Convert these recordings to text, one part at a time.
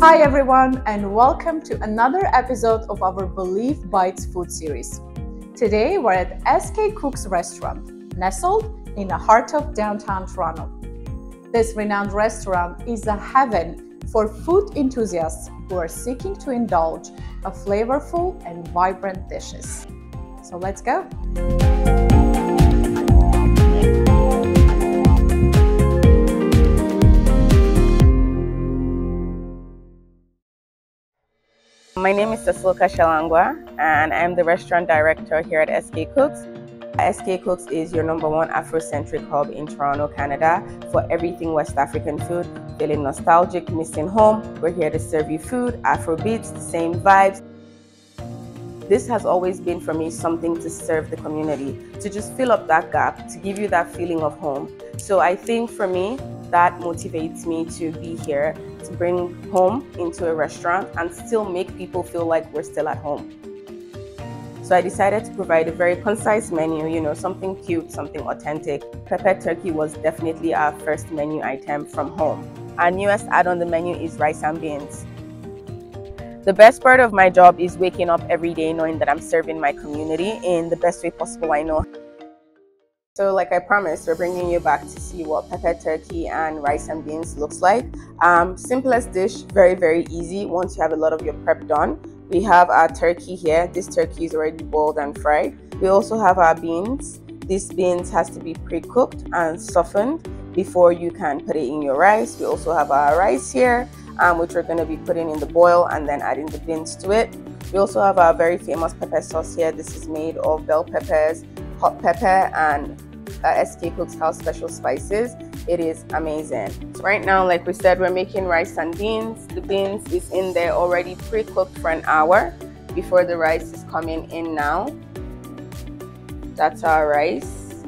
Hi everyone, and welcome to another episode of our Believe Bites food series. Today we're at SKcookks restaurant, nestled in the heart of downtown Toronto. This renowned restaurant is a heaven for food enthusiasts who are seeking to indulge a flavorful and vibrant dishes. So let's go! My name is Sasilka Shallangwa, and I'm the restaurant director here at SKcookks. SKcookks is your #1 Afrocentric hub in Toronto, Canada for everything West African food. Feeling nostalgic, missing home? We're here to serve you food, Afro beats, the same vibes. This has always been for me something to serve the community, to just fill up that gap, to give you that feeling of home. So I think for me, that motivates me to be here, to bring home into a restaurant and still make people feel like we're still at home. So I decided to provide a very concise menu, something cute, something authentic. Pepper turkey was definitely our first menu item from home. Our newest add on the menu is rice and beans. The best part of my job is waking up every day knowing that I'm serving my community in the best way possible I know. So like I promised, we're bringing you back to see what pepper turkey and rice and beans looks like. Simplest dish, very, very easy once you have a lot of your prep done. We have our turkey here. This turkey is already boiled and fried. We also have our beans. These beans has to be pre-cooked and softened before you can put it in your rice. We also have our rice here, which we're going to be putting in the boil and then adding the beans to it. We also have our very famous pepper sauce here. This is made of bell peppers, hot pepper, and SKcookks house special spices. It is amazing. So right now, like we said, we're making rice and beans. The beans is in there already pre-cooked for an hour before the rice is coming in now. That's our rice.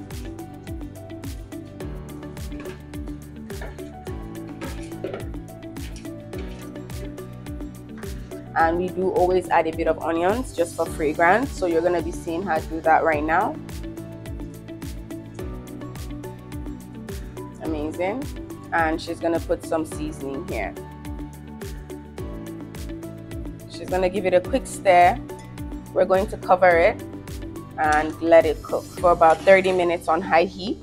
And we do always add a bit of onions just for fragrance. So you're going to be seeing her do that right now. Amazing. And she's going to put some seasoning here. She's going to give it a quick stir. We're going to cover it and let it cook for about 30 minutes on high heat.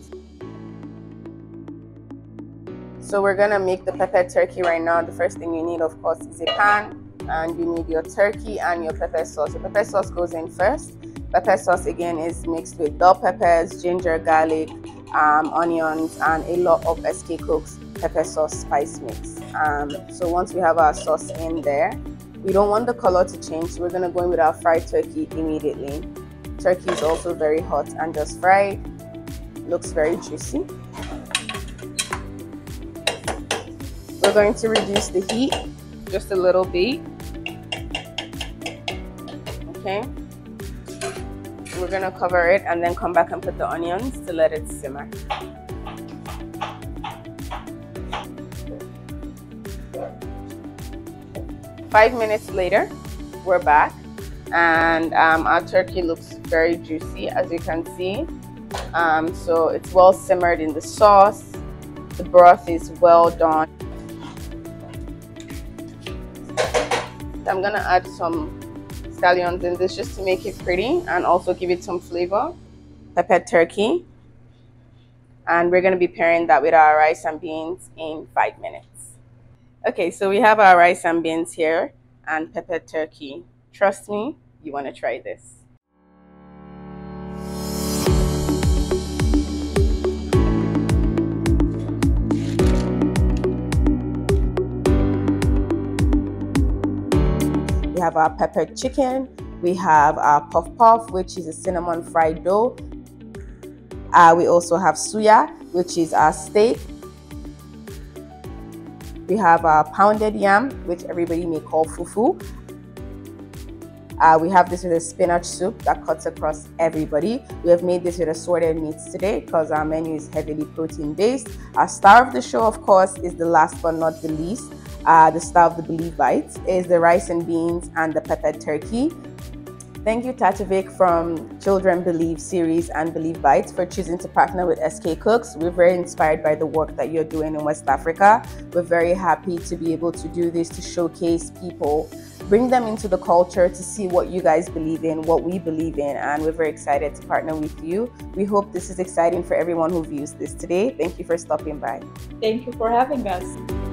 So we're going to make the pepper turkey right now. The first thing you need, of course, is a pan. And you need your turkey and your pepper sauce. The pepper sauce goes in first. Pepper sauce again is mixed with bell peppers, ginger, garlic, onions, and a lot of SKcookks pepper sauce spice mix. So once we have our sauce in there, we don't want the color to change, so we're going to go in with our fried turkey immediately. Turkey is also very hot and just fried. Looks very juicy. We're going to reduce the heat just a little bit. Okay. We're going to cover it and then come back and put the onions to let it simmer. Five minutes later, we're back, and our turkey looks very juicy, as you can see. So it's well simmered in the sauce. The broth is well done. I'm going to add some scallions in this just to make it pretty and also give it some flavor. Pepper turkey, and we're going to be pairing that with our rice and beans in 5 minutes. Okay, so we have our rice and beans here and pepper turkey. Trust me, you want to try this. We have our peppered chicken. We have our puff puff, which is a cinnamon fried dough. We also have suya, which is our steak. We have our pounded yam, which everybody may call fufu. We have this with a spinach soup that cuts across everybody. We have made this with assorted meats today because our menu is heavily protein based. Our star of the show, of course, is the last but not the least. The star of the Believe Bites is the rice and beans and the peppered turkey. Thank you, Tatovic from Children Believe series and Believe Bites for choosing to partner with SKcookks. We're very inspired by the work that you're doing in West Africa. We're very happy to be able to do this, to showcase people, bring them into the culture to see what you guys believe in, what we believe in, and we're very excited to partner with you. We hope this is exciting for everyone who views this today. Thank you for stopping by. Thank you for having us.